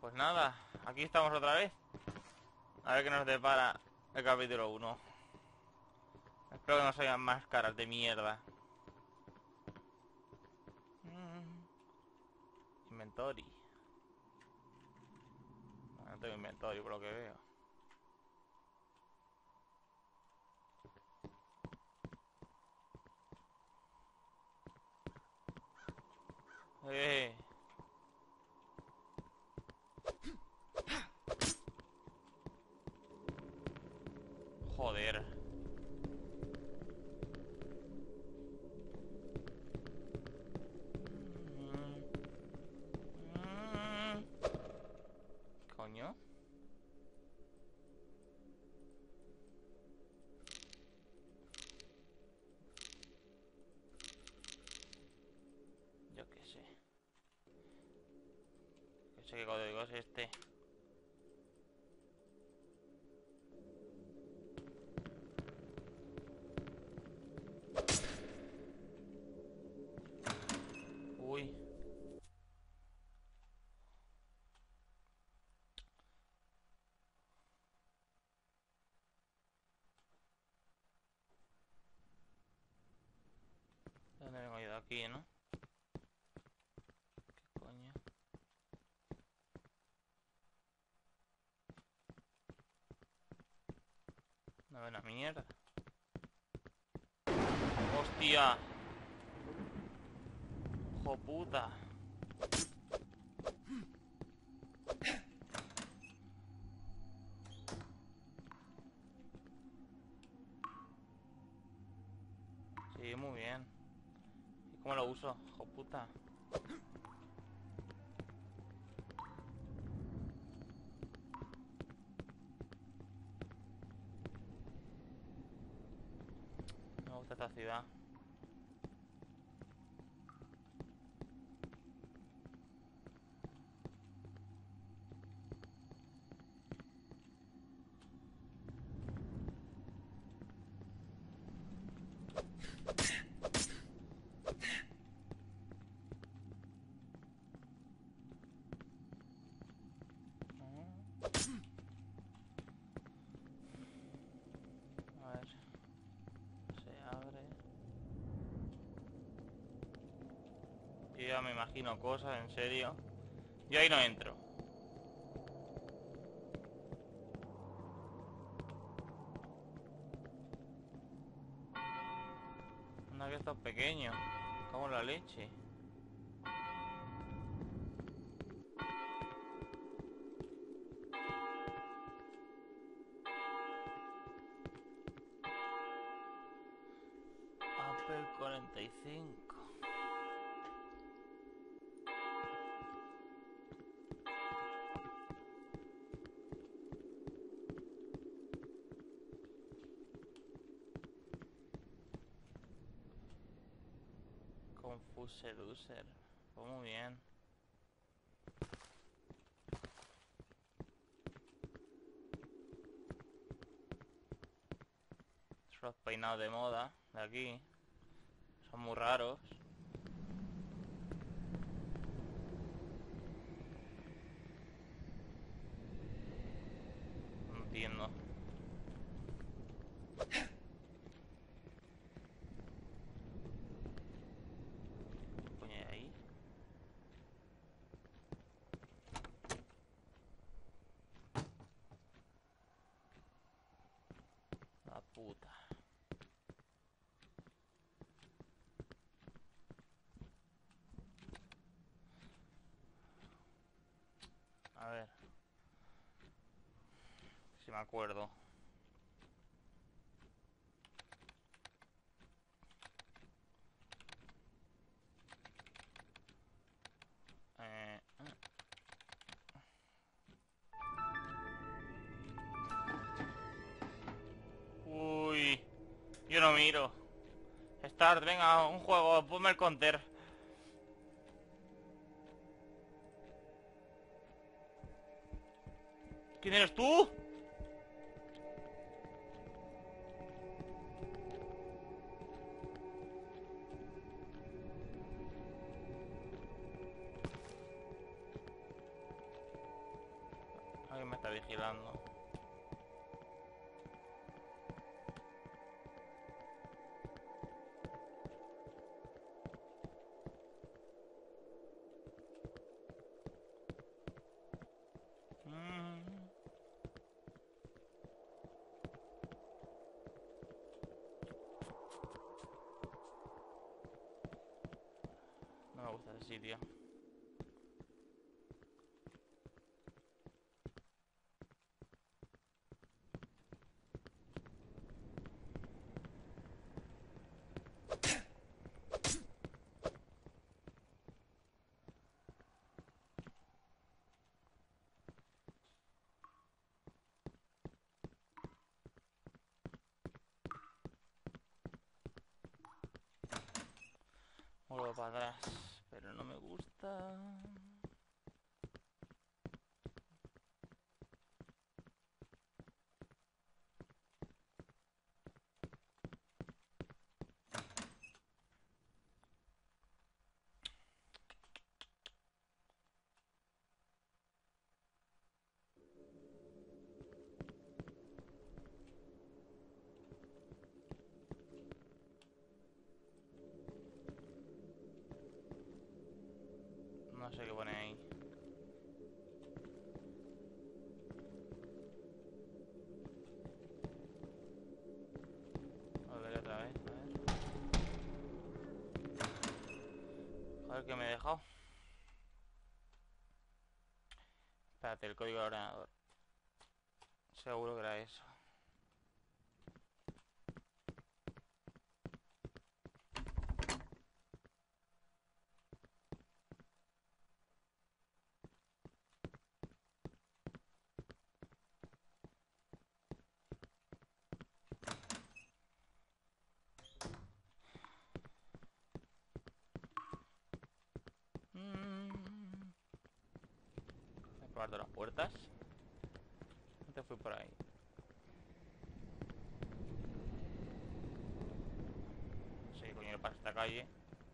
Pues nada, aquí estamos otra vez. A ver qué nos depara el capítulo 1. Espero que no salgan más caras de mierda. Inventory. No tengo inventory por lo que veo. Eh. Joder. Coño. Yo qué sé. No sé qué código es este. Uy. ¿De dónde vengo yo? De aquí, ¿no? ¿Qué coño? No veo una mierda. ¡Hostia! ¡Hijo puta! Sí, muy bien. ¿Y cómo lo uso? ¡Hijo puta! Me gusta esta ciudad. A ver. Se abre. Yo ya me imagino cosas, en serio. Yo ahí no entro. Anda que esto es pequeño. Como la leche. Apple 45. Confuse User. Pues muy bien. Son los peinados de moda de aquí. Son muy raros. No entiendo. ¿Qué coño hay ahí? La puta. A ver. Si me acuerdo. Eh... Uy. Yo no miro. Start, venga, un juego. Ponme el counter. ¿Quién eres tú? vigilando. No me gusta ese sitio. Vuelvo para atrás, pero no me gusta. No sé qué pone ahí. Volveré otra vez, a ver. Joder, que me he dejado. Espérate, el código del ordenador. Seguro que era eso. Voy a probar todas las puertas. Antes fui por ahí. Sí, coño, para esta calle.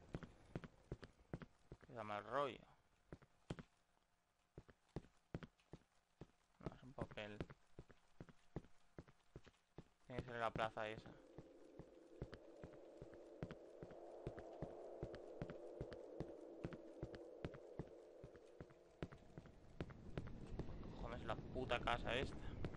Que da mal rollo. No, es un papel. Tiene que ser la plaza esa. Cojones, la puta casa esta.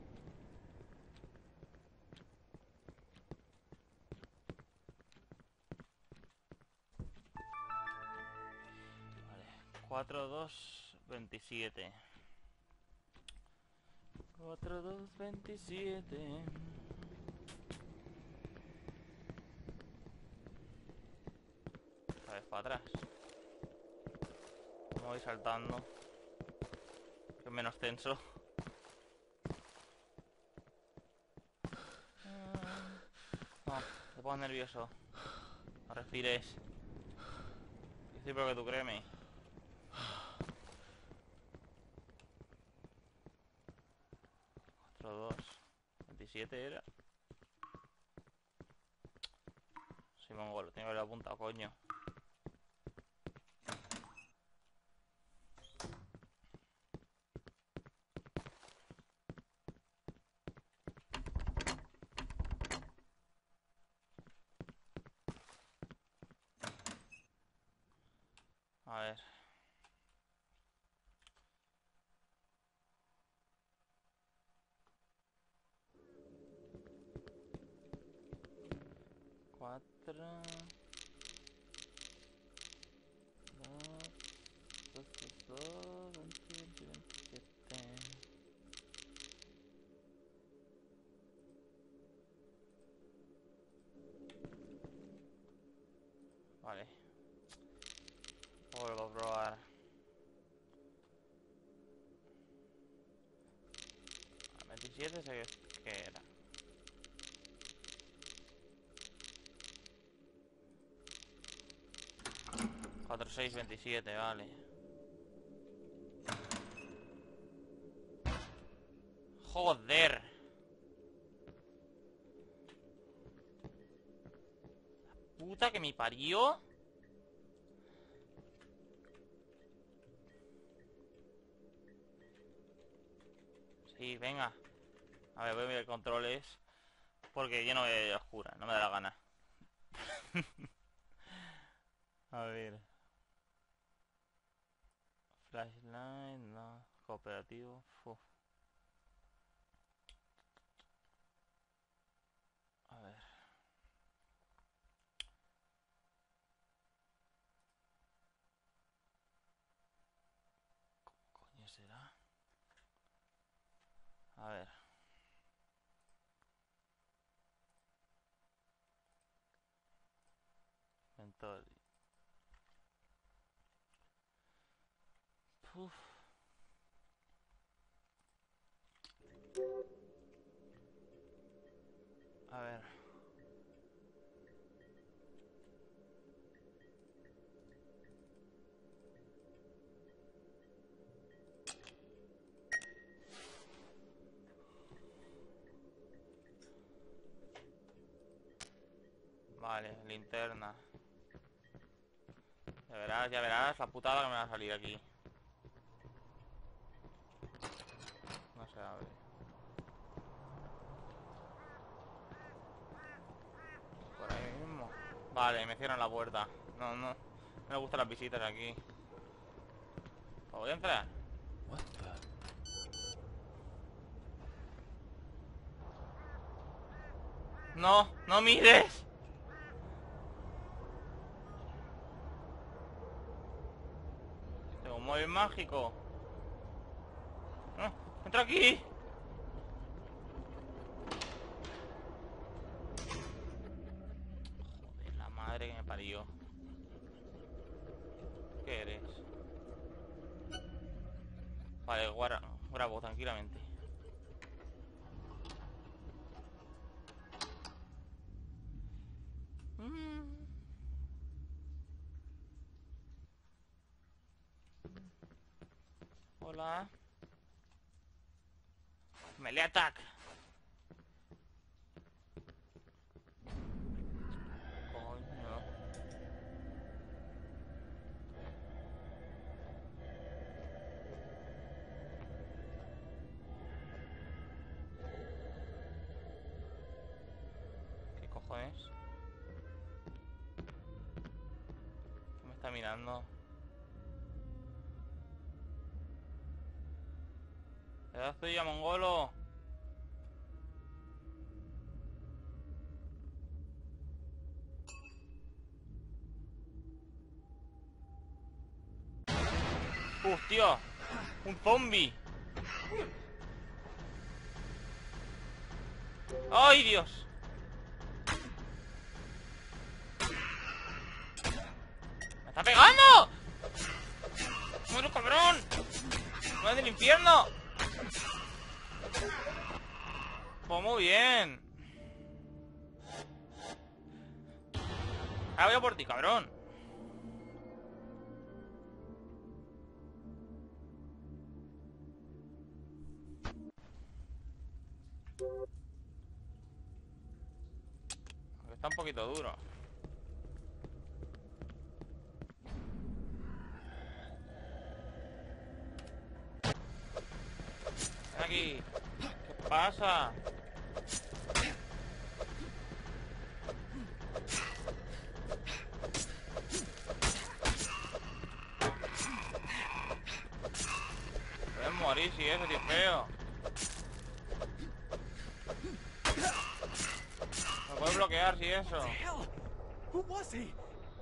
Vale, 4227. 4227. Otra vez para atrás. Me voy saltando. Que es menos tenso. No, te pongo nervioso. No respires. Estoy peor que tú, créeme. 4227 era. Soy mongolo, tengo que haberlo apuntado, coño. A ver. Cuatro. Dos, 27. Vale. Vuelvo a probar. A 27 sé que era. 4627, vale. Joder. La puta que me parió. Y venga. A ver, voy a ver controles. Porque yo no voy a oscura, no me da la gana. A ver. Flashlight, no. Cooperativo. Uf. A ver. ¿Cómo coño será? A ver. Inventory. Uf. A ver. Vale, linterna. Ya verás la putada que me va a salir aquí. No se abre. Por ahí mismo. Vale, me cierran la puerta. No, no. No me gustan las visitas aquí. ¿Voy a entrar? No, no mires. Tengo un móvil mágico. No, entra aquí. Joder, la madre que me parió. ¿Qué eres? Vale, grabo tranquilamente. Hola. Melee attack. Coño. ¿Qué cojones? ¿Qué me está mirando? ¿Qué estoy ya, mongolo? ¡Hostia! ¡Un zombie! ¡Ay, Dios! ¡Me está pegando! ¡Muero, cabrón! ¡Muere del infierno! Pues muy bien. Ahora voy a por ti, cabrón. Aunque está un poquito duro. Ven aquí. ¿Qué pasa? Puedes morir si eso, tío feo. Me puedes bloquear si eso. Who was he?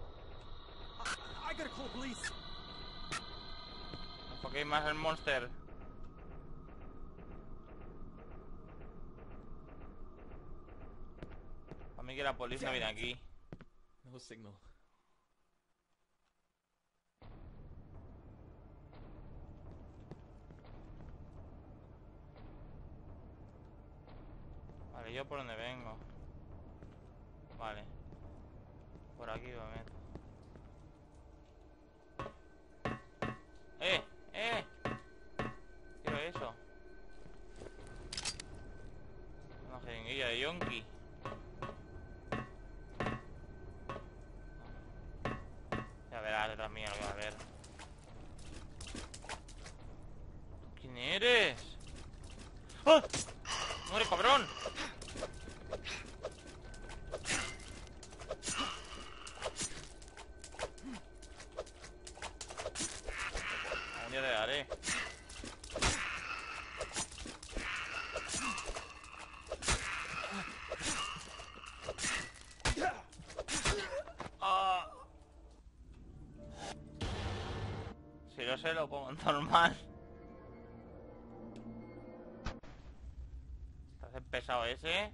I gotta call police. Enfoquéis más el monster. A mí que la policía no viene aquí. No signal. Vale, ¿yo por dónde vengo? Vale. Por aquí me meto. ¡Eh! ¡Eh! Quiero eso. Una jeringuilla de yonki. Ya verás detrás mía lo que va a ver. ¿Quién eres? ¡Oh! ¡Muere, cabrón! Un día te daré. Ah. Si lo sé, lo pongo en normal. ¿Estás pesado ese?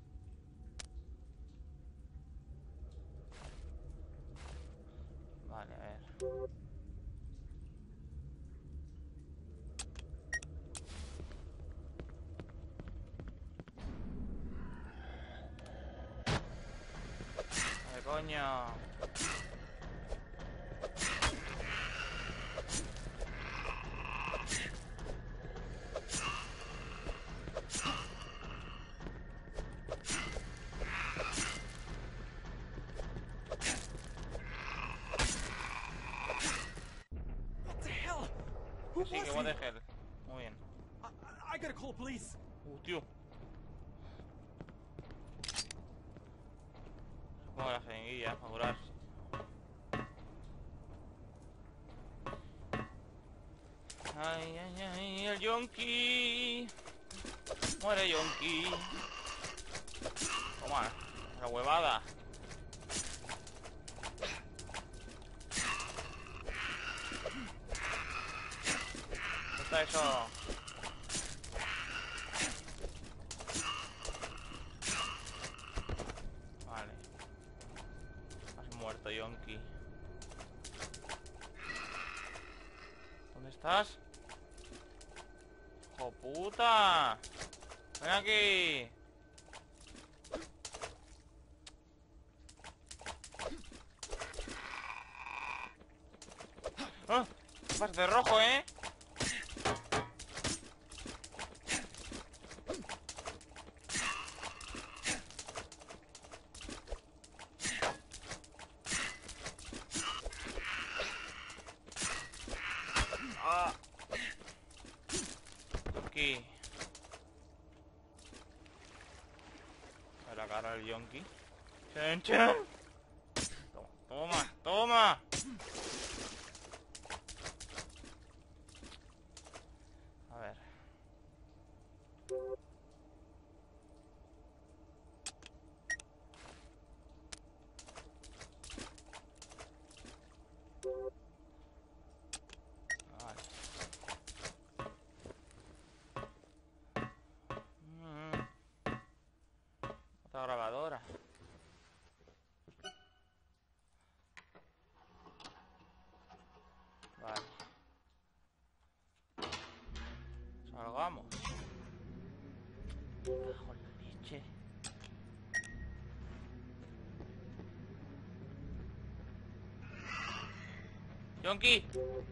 Vale, a ver. ¡Ay, coño! What the hell? Who Sí, que was what he? the hell. Muy bien. I gotta call police. Tío. Pongo la jeringuilla para curar. Ay, ay, ay, el yonki. Muere yonki. Toma, la huevada. ¿Dónde está eso? Vale. Has muerto, yonki. ¿Dónde estás? ¡Hijo puta! ¡Ven aquí! ¡Ah! Vas de rojo, ¿eh? ¡Ah! Yonki. A la cara del yonki. ¡Chen, chen! Toma, toma. A ver. Vale. Otra grabadora. Vale. Salgamos. Cajo en la leche. Yonki.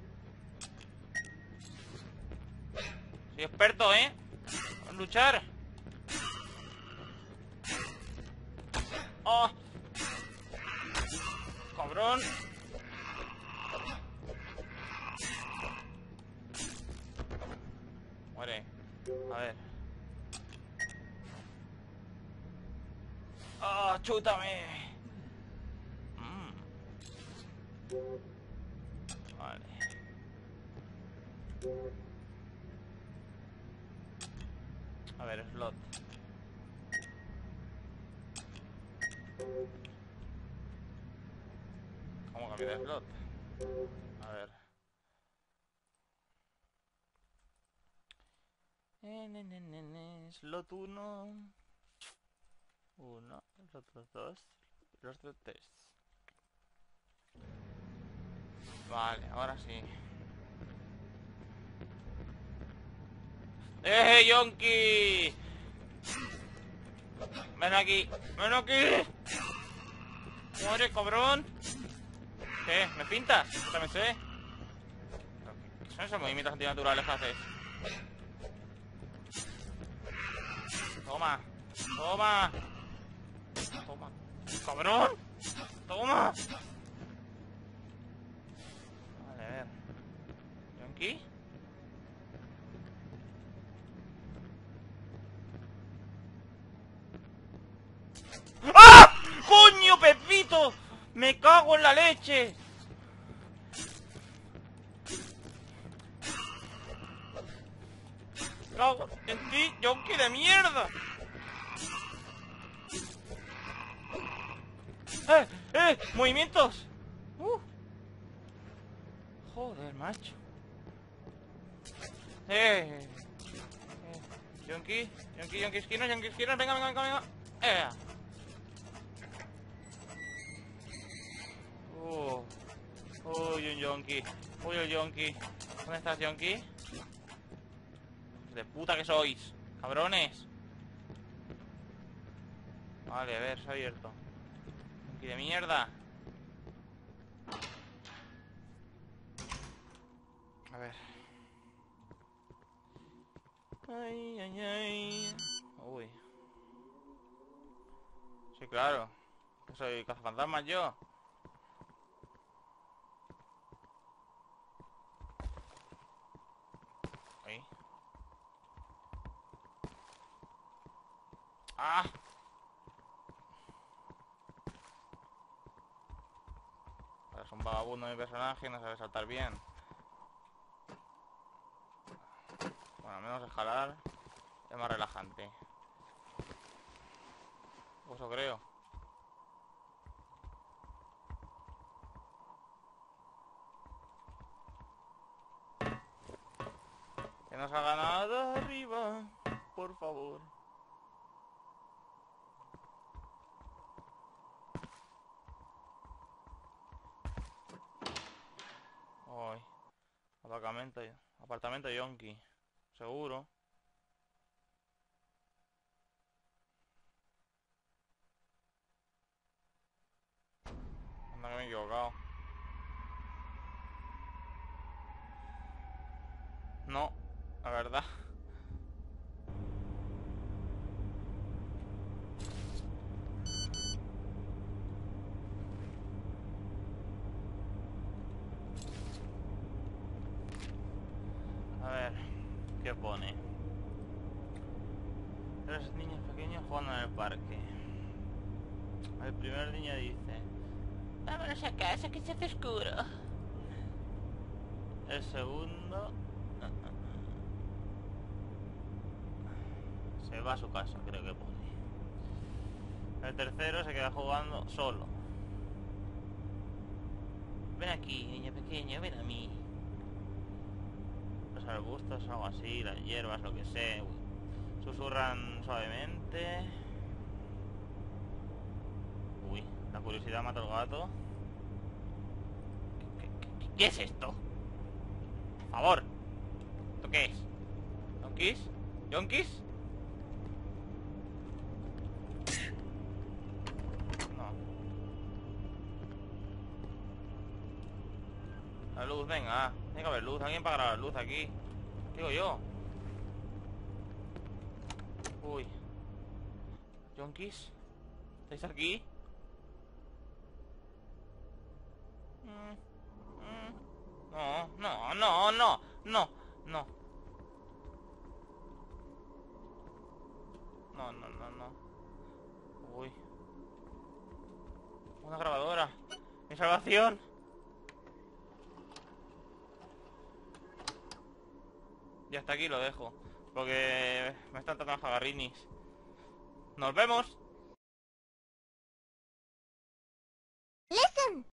Soy experto, ¿eh? En luchar. ¡Oh! ¡Cabrón! Muere. A ver. ¡Oh, chútame! Vale. A ver, slot. ¿Cómo cambiar de slot? A ver. Slot 1. Slot 2. Slot 3. Vale, ahora sí. Yonki! ¡Ven aquí! ¡Ven aquí! ¡Muere, cabrón! ¿Qué? ¿Me pintas? También sé. ¿Qué son esos movimientos antinaturales que haces? Toma. Toma. Toma. ¡Cabrón! Toma. Vale, a ver. ¿Yonki? esto? ¡Me cago en la leche! ¡Cago en ti, yonki de mierda! ¡Movimientos! Joder, macho. Yonki, esquinos, venga, venga. Uy, un yonki. Uy, el yonki. ¿Dónde estás, yonki? De puta que sois, cabrones. Vale, a ver, se ha abierto. Yonki de mierda. A ver. Ay. Uy. Sí, claro. Que soy cazafantasmas yo. Ahí. ¡Ah! Es un vagabundo mi personaje, no sabe saltar bien. Bueno, al menos escalar es más relajante. Eso creo. Que no salga nada arriba, por favor. Ay, apartamento yonki, seguro. Anda que me he equivocado. No, la verdad. A ver, ¿qué pone? 3 niños pequeños jugando en el parque. El primer niño dice: vámonos a casa que se hace oscuro. El segundo se va a su casa, creo que pone. El tercero se queda jugando solo. Ven aquí, niño pequeño, ven a mí. Los arbustos, algo así, las hierbas, lo que sé. Susurran suavemente. Uy, la curiosidad mata al gato. ¿Qué es esto? Por favor. ¿Esto qué es? ¿Yonkis? ¿Yonkis? No. La luz, venga. Tiene que haber luz. ¿Alguien pagará la luz aquí? ¿Qué digo yo? Uy. ¿Yonkis? ¿Estáis aquí? No. No. Uy. Una grabadora. Mi salvación. Y hasta aquí lo dejo, porque me están tratando jagarrinis. ¡Nos vemos! Listen!